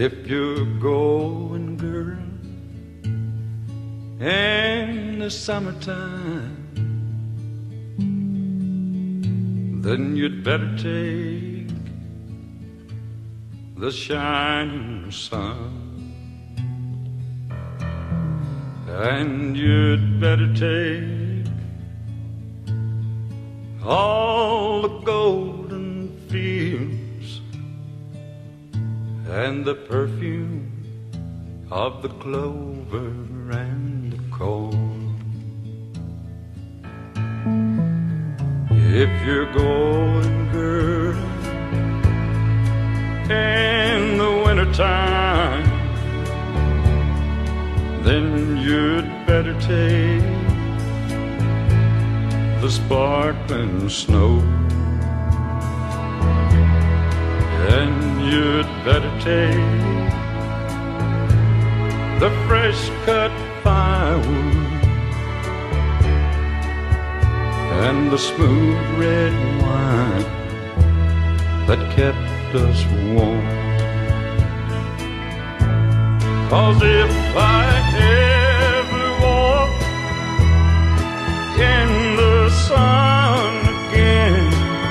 If you're going, girl, in the summertime, then you'd better take the shining sun. And you'd better take all the golden fields and the perfume of the clover and the corn. If you're going, girl, in the wintertime, then you'd better take the sparkling snow. And you'd better take the fresh cut firewood and the smooth red wine that kept us warm. 'Cause if I ever walk in the sun again,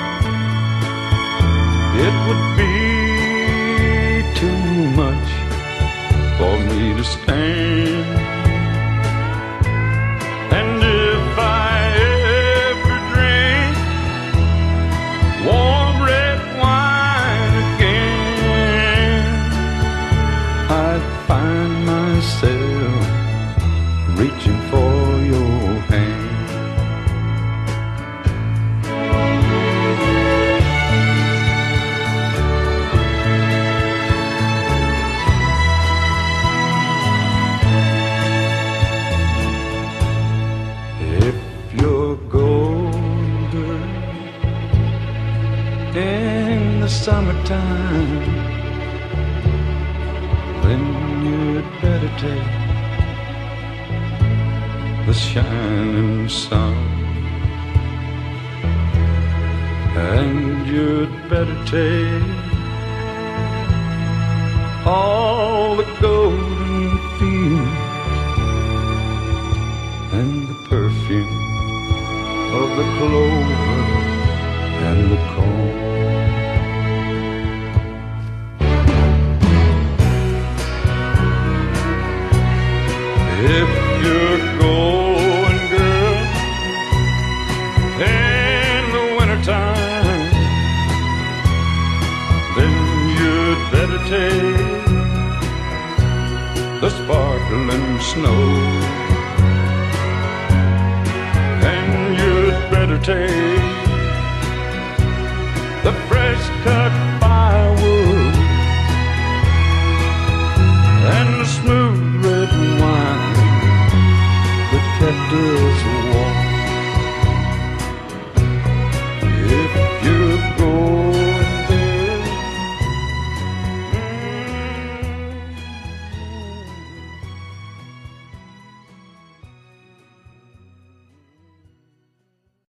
it would be too much for me to stand. And if I ever drink warm red wine again, I'd find myself reaching for your hand. If you're golden in the summertime, then you'd better take the shining sun. And you'd better take all the golden fields and the perfume of the clover and the corn. If you're going, girl, in the wintertime, then you'd better take the sparkling snow. And you'd better take the fresh cut firewood and the smooth red wine that kept us warm.